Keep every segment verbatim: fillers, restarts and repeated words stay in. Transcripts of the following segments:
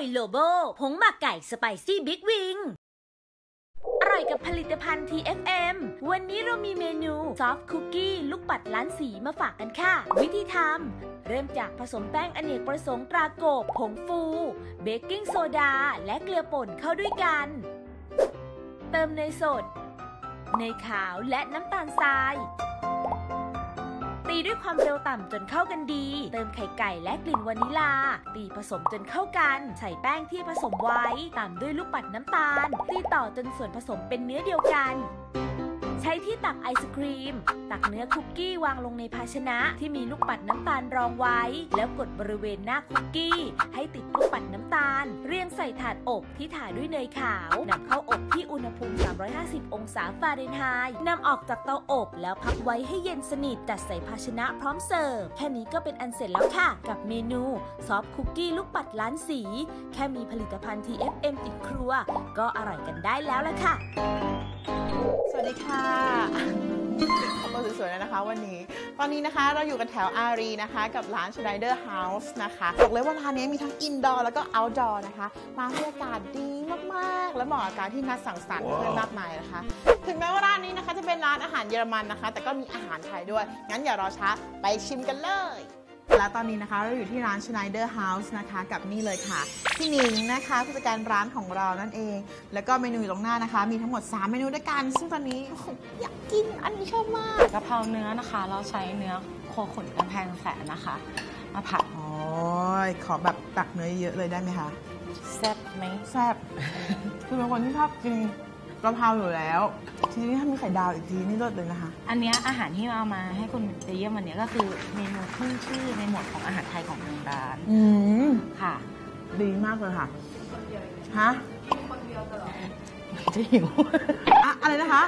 โลโบผงหมักไก่สไปซี่บิ๊กวิงอร่อยกับผลิตภัณฑ์ ที เอฟ เอ็ม วันนี้เรามีเมนูซอฟต์คุกกี้ลูกปัดล้านสีมาฝากกันค่ะวิธีทำเริ่มจากผสมแป้งอเนกประสงค์ตราโกบผงฟูเบกกิ้งโซดาและเกลือป่นเข้าด้วยกันเติมเนยสดเนยขาวและน้ำตาลทรายตีด้วยความเร็วต่ำจนเข้ากันดีเติมไข่ไก่และกลิ่นวานิลาตีผสมจนเข้ากันใส่แป้งที่ผสมไว้ตามด้วยลูกปัดน้ำตาลตีต่อจนส่วนผสมเป็นเนื้อเดียวกันใช้ที่ตักไอศครีมตักเนื้อคุกกี้วางลงในภาชนะที่มีลูกปัดน้ำตาลรองไว้แล้วกดบริเวณหน้าคุกกี้ให้ติดลูกปัดน้ำตาลเรียงใส่ถาดอบที่ถ่าด้วยเนยขาวนำเข้าอบที่อุณหภูมิสามร้อยห้าสิบองศาฟาเรนไฮต์นำออกจากเตาอบแล้วพักไว้ให้เย็นสนิทจัดใส่ภาชนะพร้อมเสิร์ฟแค่นี้ก็เป็นอันเสร็จแล้วค่ะกับเมนูซอฟต์คุกกี้ลูกปัดล้านสีแค่มีผลิตภัณฑ์ ที เอฟ เอ็ม ติดครัวก็อร่อยกันได้แล้วล่ะค่ะสวัสดีค่ะขอบคุณสวยๆเลยนะคะวันนี้ตอนนี้นะคะเราอยู่กันแถวอารีนะคะกับร้าน Schneider House นะคะบอกเลยว่าร้านนี้มีทั้ง Indoor แล้วก็ Outdoor นะคะมาให้อากาศดีมากๆและเหมาะกับการที่นัดสังสรรค์เพื่อนมากมายนะคะถึงแม้ว่าร้านนี้นะคะจะเป็นร้านอาหารเยอรมันนะคะแต่ก็มีอาหารไทยด้วยงั้นอย่ารอช้าไปชิมกันเลยและตอนนี้นะคะเราอยู่ที่ร้าน Schneider House นะคะกับนี่เลยค่ะพี่หนิงนะคะผู้จัดการร้านของเรานั่นเองแล้วก็เมนูอยู่ตรงหน้านะคะมีทั้งหมดสามเมนูด้วยกันซึ่งตอนนี้อยากกินอันนี้ชอบมากกะเพราเนื้อนะคะเราใช้เนื้อโคขุนกำแพงแสนนะคะมาผัดโอ้ยขอแบบตักเนื้อเยอะเลยได้ไหมคะแซ่บไหมแซ่บ คือเป็นคนที่ชอบกินกะเพราอยู่แล้วทีนี้ถ้ามีไข่ดาวอีกทีนี่เลิศเลยนะคะอันนี้อาหารที่เอามาให้คุณไปเยี่ยมวันนี้ก็คือเมนูขึ้นชื่อในหมวดของอาหารไทยของทางร้านอืมค่ะดีมากเลยค่ะฮะกินคนเดียวตลอดจะหิวอะอะไรนะคะ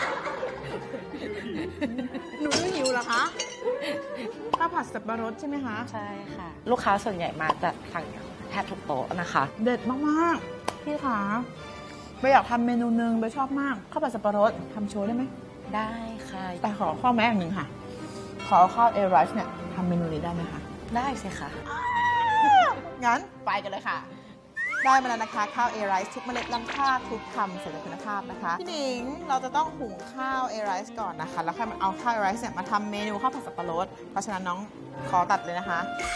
หนูหิวเหรอคะข้าวผัดสับปะรดใช่ไหมคะใช่ค่ะลูกค้าส่วนใหญ่มาจะสั่งแทบทุกโต๊ะนะคะเด็ดมากๆพี่คะไปอยากทำเมนูนึงไปชอบมากข้าวผัดสับปะรดทำโชว์ได้ไหมได้ค่ะแต่ขอข้อแม้อย่างหนึ่งค่ะขอข้าวเอไรซ์เนี่ยทำเมนูนี้ได้ไหมคะได้สิค่ะงั้นไปกันเลยค่ะได้มาแล้วนะคะข้าวเอไรซ์ทุกเมล็ดล้ำค่าทุกคำใส่ใจคุณภาพนะคะพี่หนิงเราจะต้องหุงข้าวเอไรซ์ก่อนนะคะแล้วค่อยมาเอาข้าวเอไรซ์เนี่ยมาทำเมนูข้าวผัดสับปะรดเพราะฉะนั้นน้องขอตัดเลยนะคะ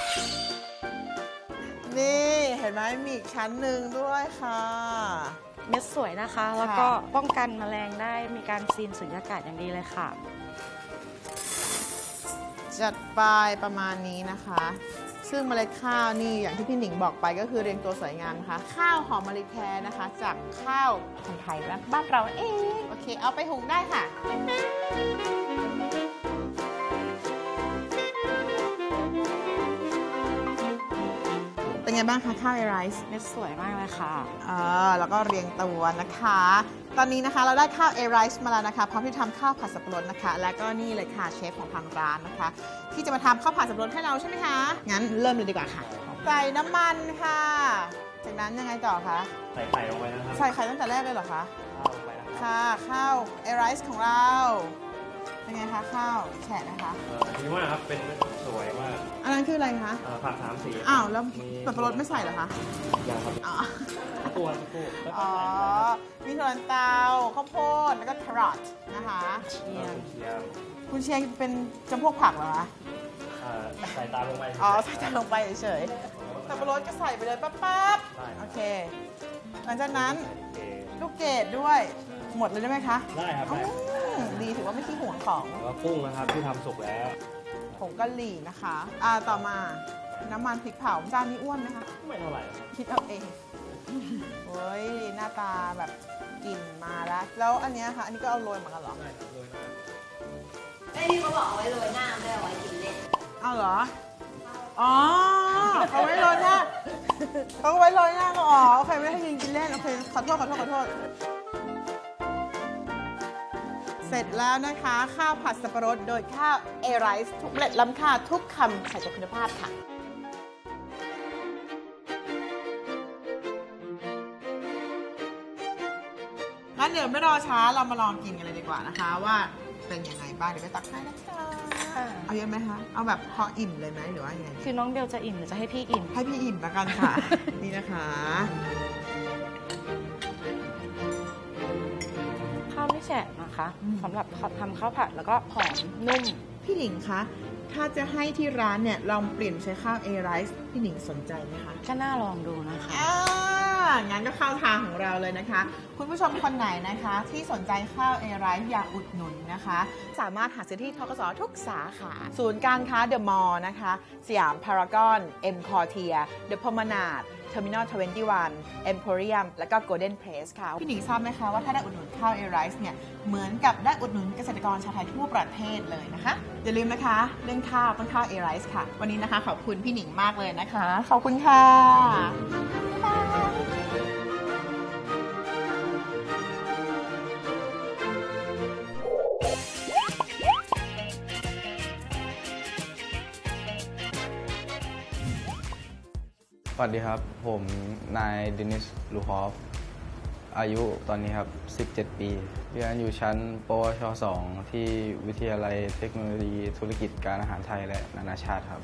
นี่เห็นไหมมีอีกชั้นหนึ่งด้วยค่ะเม็ดสวยนะคะแล้วก็ป้องกันแมลงได้มีการซีนสุญญากาศอย่างดีเลยค่ะจัดไปประมาณนี้นะคะซึ่งเมล็ดข้าวนี่อย่างที่พี่หนิงบอกไปก็คือเรียงตัวสวยงามนะคะข้าวหอมมะลิแท้นะคะจากข้าวคนไทยและบ้านเราเองโอเคเอาไปหุงได้ค่ะเป็นไงบ้างคะข้าวเอไรซ์เม็ดสวยมากเลยค่ะอ่าแล้วก็เรียงตัวนะคะตอนนี้นะคะเราได้ข้าวเอไรซ์มาแล้วนะคะพร้อมที่ทำข้าวผัดสับปะรดนะคะและก็นี่เลยค่ะเชฟของทางร้านนะคะที่จะมาทำข้าวผัดสับปะรดให้เราใช่ไหมคะงั้นเริ่มเลยดีกว่าค่ะใส่น้ำมันค่ะจากนั้นยังไงต่อคะใส่ไข่ลงไปนะครับใส่ไข่ตั้งแต่แรกเลยเหรอคะข้าวลงไปนะค่ะข้าวเอไรซ์ของเราเป็นไงคะข้าวแฉะนะคะดีมากครับเป็นสวยมากอันนั้นคืออะไรคะผักสามสีอ้าวแล้วสับปะรดไม่ใส่เหรอคะยังครับอ๋อตัวตัวอ๋อมีถั่วลันเตาข้าวโพดแล้วก็แครอทนะคะเชียงคุณเชียงเป็นจำพวกผักเหรอคะใส่ตามลงไปอ๋อใส่ตามลงไปเฉยๆสับปะรดก็ใส่ไปเลยปั๊บๆโอเคหลังจากนั้นลูกเกดด้วยหมดเลยได้ไหมคะได้ครับดีถือว่าไม่ขี้ห่วงของแล้วก็กุ้งนะครับที่ทำสุกแล้วผงกะหรี่นะคะอ่าต่อมาน้ำมันพริกเผาจานนี้อ้วนไหมคะไม่เท่าไหร่คิดเอาเองเฮ้ยหน้าตาแบบกลิ่นมาแล้วแล้วอันนี้ค่ะอันนี้ก็เอาโรยเหมือนกันเหรอใช่โรยหน้าไอ้นี่เขาบอกเอาไว้โรยหน้าไม่เอาไว้กินเล่นเอาเหรออ๋อเขาไว้โรยหน้าเขาไว้โรยหน้าก็อ๋อโอเคไม่ให้ยิงกินเล่นโอเคขอโทษขอโทษขอโทษเสร็จแล้วนะคะข้าวผัดสับปะรดโดยข้าวเอไรซ์ทุกเมล็ดล้ำค่าทุกคำใส่ใจคุณภาพค่ะงั้นเดี๋ยวไม่รอช้าเรามาลองกินกันเลยดีกว่านะคะว่าเป็นยังไงบ้างเดี๋ยวไปตักให้นะคะค่ะเอาเยอะไหมคะเอาแบบพออิ่มเลยไหมหรือว่ายังไงคือน้องเบลจะอิ่มหรือจะให้พี่อิ่มให้พี่อิ่มละกันค่ะ นี่นะคะข้าวไม่แฉะนะคะสำหรับทำข้าวผัดแล้วก็หอมนุ่มพี่หนิงคะถ้าจะให้ที่ร้านเนี่ยลองเปลี่ยนใช้ข้าว A Rice พี่หนิงสนใจไหมคะก็น่าลองดูนะคะอ่างั้นก็เข้าทางของเราเลยนะคะ คุณผู้ชมคนไหนนะคะ ที่สนใจข้าว A Rice อยากอุดหนุนนะคะ สามารถหาซื้อที่ธกสทุกสาขา ศูนย์การค้าเดอะมอลล์นะคะ สยามพารากอนเอ็มคอร์เทียเดอะพมนาดเทอร์มินอลยี่สิบเอ็ด Emporium และก็ Golden Place ค่ะ พี่หนิงทราบไหมคะว่าถ้าได้อุดหนุนข้าว A Rice เนี่ยเหมือนกับได้อุดหนุนเกษตรกรชาวไทยทั่วประเทศเลยนะคะ อย่าลืมนะคะเรื่องข้าวต้องข้าว A Rice ค่ะ วันนี้นะคะขอบคุณพี่หนิงมากเลยนะคะ ขอบคุณค่ะบ๊ายบายสวัสดีครับผมนายเดนิสลูฮอฟอายุตอนนี้ครับสิบเจ็ดปีเรียนอยู่ชั้นปวช สอง ที่วิทยาลัยเทคโนโลยีธุรกิจการอาหารไทยและนานาชาติครับ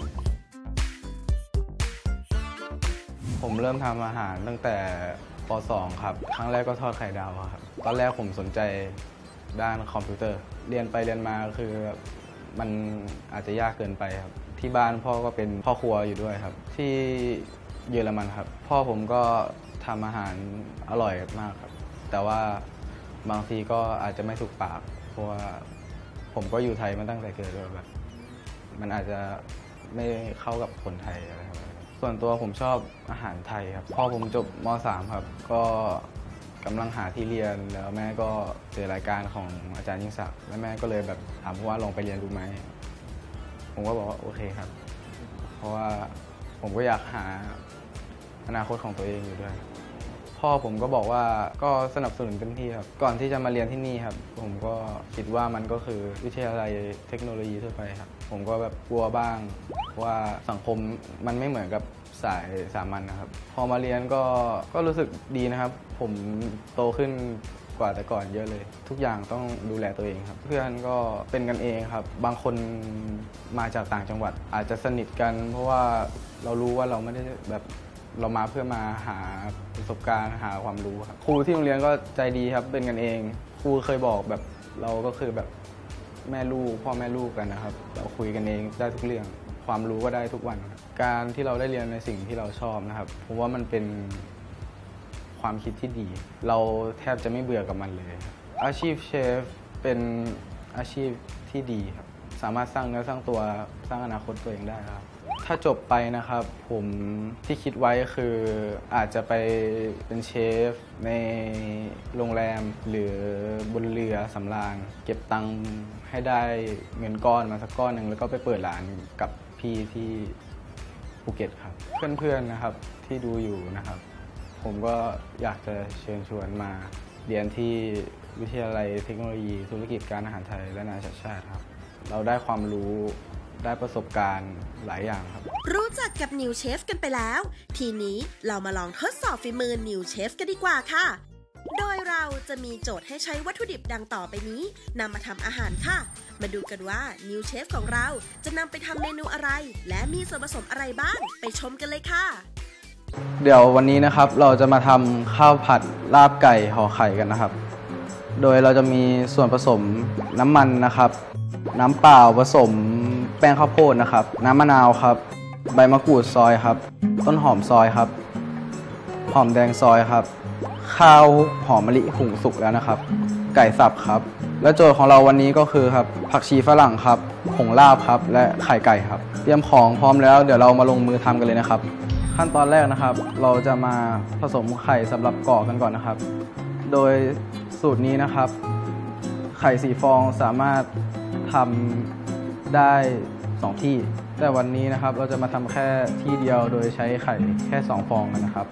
ผมเริ่มทำอาหารตั้งแต่ป สอง ครับครั้งแรกก็ทอดไข่ดาวครับตอนแรกผมสนใจด้านคอมพิวเตอร์เรียนไปเรียนมาคือมันอาจจะยากเกินไปครับที่บ้านพ่อก็เป็นพ่อครัวอยู่ด้วยครับที่เยอรมันครับพ่อผมก็ทำอาหารอร่อยมากครับแต่ว่าบางทีก็อาจจะไม่ถูกปากเพราะว่าผมก็อยู่ไทยมาตั้งแต่เกิดเลยแบบมันอาจจะไม่เข้ากับคนไทยอะไรครับส่วนตัวผมชอบอาหารไทยครับพอผมจบม สาม ครับก็กำลังหาที่เรียนแล้วแม่ก็เจอรายการของอาจารย์ยิ่งศักดิ์แล้วแม่ก็เลยแบบถามว่าลองไปเรียนดูไหมผมก็บอกว่าโอเคครับเพราะว่าผมก็อยากหาอนาคตของตัวเองอยู่ด้วยพ่อผมก็บอกว่าก็สนับสนุนเต็มที่ครับก่อนที่จะมาเรียนที่นี่ครับผมก็คิดว่ามันก็คือวิทยาลัยเทคโนโลยีทั่วไปครับผมก็แบบกลัวบ้างว่าสังคมมันไม่เหมือนกับสายสามัญนะครับพอมาเรียนก็ก็รู้สึกดีนะครับผมโตขึ้นกว่าแต่ก่อนเยอะเลยทุกอย่างต้องดูแลตัวเองครับเพื่อนก็เป็นกันเองครับบางคนมาจากต่างจังหวัดอาจจะสนิทกันเพราะว่าเรารู้ว่าเราไม่ได้แบบเรามาเพื่อมาหาประสบการณ์หาความรู้ครับครูที่โรงเรียนก็ใจดีครับเป็นกันเองครูเคยบอกแบบเราก็คือแบบแม่ลูกพ่อแม่ลูกกันนะครับเราคุยกันเองได้ทุกเรื่องความรู้ก็ได้ทุกวันการที่เราได้เรียนในสิ่งที่เราชอบนะครับผมว่ามันเป็นความคิดที่ดีเราแทบจะไม่เบื่อกับมันเลยอาชีพเชฟเป็นอาชีพที่ดีครับสามารถสร้างเนื้อสร้างตัวสร้างอนาคตตัวเองได้ครับถ้าจบไปนะครับผมที่คิดไว้คืออาจจะไปเป็นเชฟในโรงแรมหรือบนเรือสำราญเก็บตังค์ให้ได้เงินก้อนมาสักก้อนหนึ่งแล้วก็ไปเปิดร้านกับพี่ที่ภูเก็ตครับเพื่อนๆนะครับที่ดูอยู่นะครับผมก็อยากจะเชิญชวนมาเรียนที่วิทยาลัยเทคโนโลยีธุรกิจการอาหารไทยและนานาชาติครับเราได้ความรู้ได้ประสบการณ์หลายอย่างครับรู้จักกับนิวเชฟกันไปแล้วทีนี้เรามาลองทดสอบฝีมือนิวเชฟกันดีกว่าค่ะโดยเราจะมีโจทย์ให้ใช้วัตถุดิบดังต่อไปนี้นำมาทำอาหารค่ะมาดูกันว่านิวเชฟของเราจะนำไปทำเมนูอะไรและมีส่วนผสมอะไรบ้างไปชมกันเลยค่ะเดี๋ยววันนี้นะครับเราจะมาทำข้าวผัดลาบไก่ห่อไข่กันนะครับโดยเราจะมีส่วนผสมน้ำมันนะครับน้ำเปล่าผสมแป้งข้าวโพดนะครับน้ำมะนาวครับใบมะกรูดซอยครับต้นหอมซอยครับหอมแดงซอยครับข้าวหอมมะลิหุงสุกแล้วนะครับไก่สับครับและโจทย์ของเราวันนี้ก็คือครับผักชีฝรั่งครับผงลาบครับและไข่ไก่ครับเตรียมของพร้อมแล้วเดี๋ยวเรามาลงมือทำกันเลยนะครับขั้นตอนแรกนะครับเราจะมาผสมไข่สำหรับกรอกกันก่อนนะครับโดยสูตรนี้นะครับไข่สี่ฟองสามารถทำได้สองที่แต่วันนี้นะครับเราจะมาทำแค่ที่เดียวโดยใช้ไข่แค่สองฟองกันนะครับ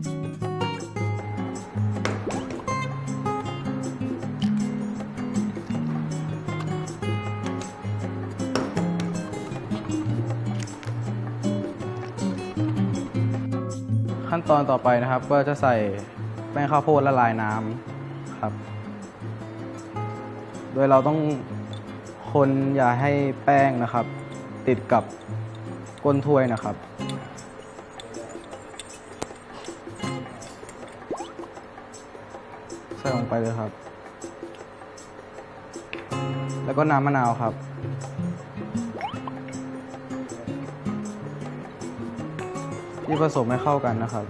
ขั้นตอนต่อไปนะครับก็จะใส่แป้งข้าวโพดละลายน้ำครับโดยเราต้องคนอย่าให้แป้งนะครับ ติดกับก้นถ้วยนะครับใส่ลงไปเลยครับแล้วก็น้ำมะนาวครับที่ผสมให้เข้ากันนะครับ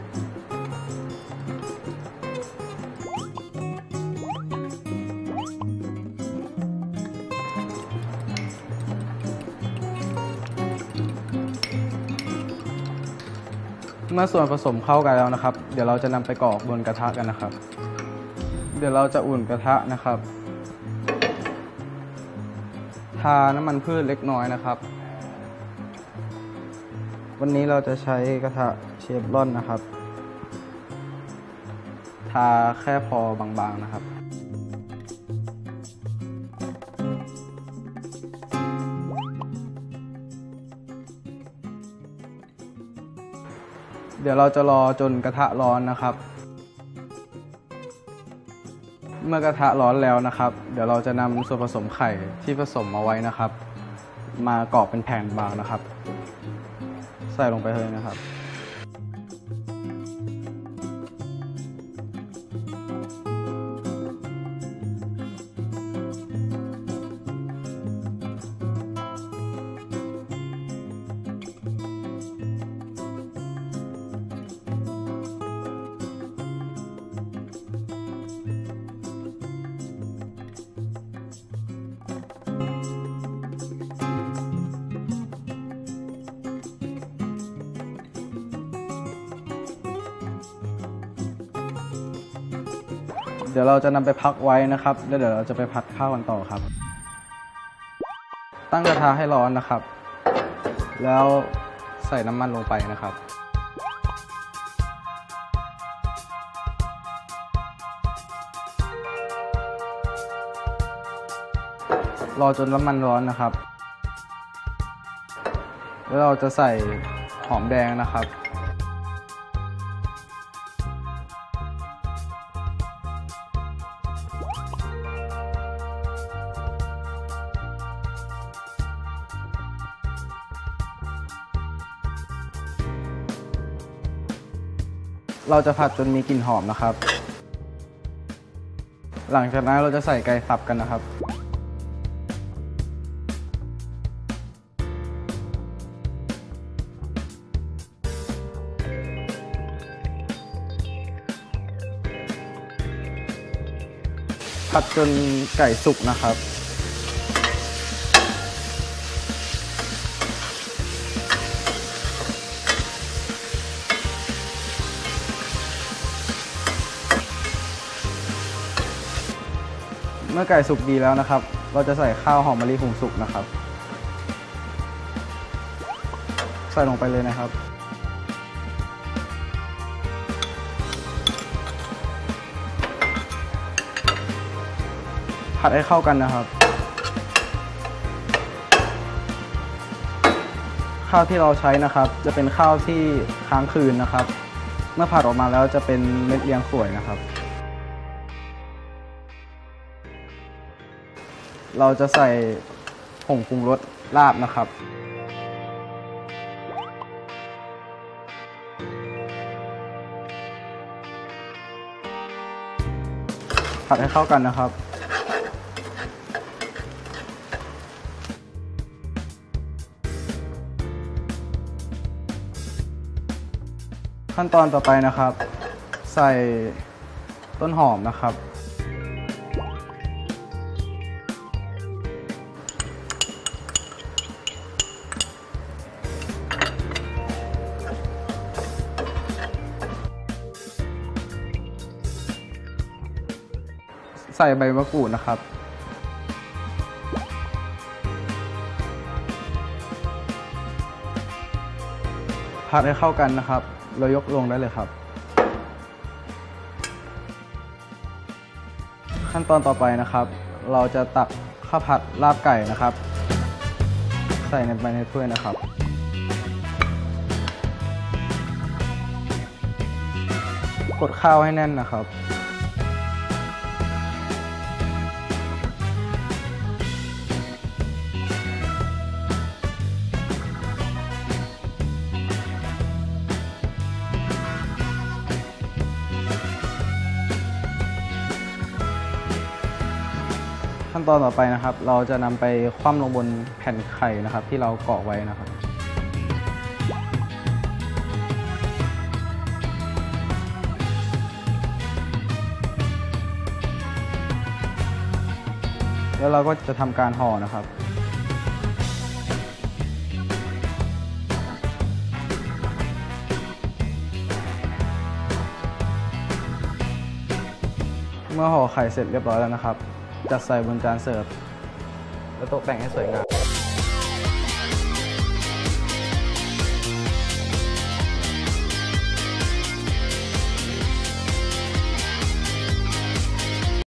เมื่อส่วนผสมเข้ากันแล้วนะครับเดี๋ยวเราจะนำไปกรอกบนกระทะกันนะครับเดี๋ยวเราจะอุ่นกระทะนะครับทาน้ำมันพืชเล็กน้อยนะครับวันนี้เราจะใช้กระทะเชฟรอนนะครับทาแค่พอบางๆนะครับเดี๋ยวเราจะรอจนกระทะร้อนนะครับเมื่อกระทะร้อนแล้วนะครับเดี๋ยวเราจะนำส่วนผสมไข่ที่ผสมเอาไว้นะครับมากรอกเป็นแผ่นบางนะครับใส่ลงไปเลยนะครับเดี๋ยวเราจะนำไปพักไว้นะครับแล้วเดี๋ยวเราจะไปผัดข้าวกันต่อครับตั้งกระทะให้ร้อนนะครับแล้วใส่น้ำมันลงไปนะครับรอจนน้ำมันร้อนนะครับแล้วเราจะใส่หอมแดงนะครับเราจะผัดจนมีกลิ่นหอมนะครับหลังจากนั้นเราจะใส่ไก่สับกันนะครับผัดจนไก่สุกนะครับเมื่อไก่สุกดีแล้วนะครับเราจะใส่ข้าวหอมมะลิหุงสุกนะครับใส่ลงไปเลยนะครับผัดให้เข้ากันนะครับข้าวที่เราใช้นะครับจะเป็นข้าวที่ค้างคืนนะครับเมื่อผัดออกมาแล้วจะเป็นเม็ดเรียงสวยนะครับเราจะใส่ผงปรุงรสลาบนะครับผัดให้เข้ากันนะครับขั้นตอนต่อไปนะครับใส่ต้นหอมนะครับใส่ใบมะกรูดนะครับผัดให้เข้ากันนะครับเรายกลงได้เลยครับขั้นตอนต่อไปนะครับเราจะตักข้าวผัดลาบไก่นะครับใส่ในไปในถ้วยนะครับกดข้าวให้แน่นนะครับขั้นตอนต่อไปนะครับ เราจะนำไปคว่ำลงบนแผ่นไข่นะครับที่เรากรอกไว้นะครับแล้วเราก็จะทำการห่อนะครับเมื่อห่อไข่เสร็จเรียบร้อยแล้วนะครับจัดใส่บนจานเสิร์ฟแล้วตกแต่งให้สวยงาม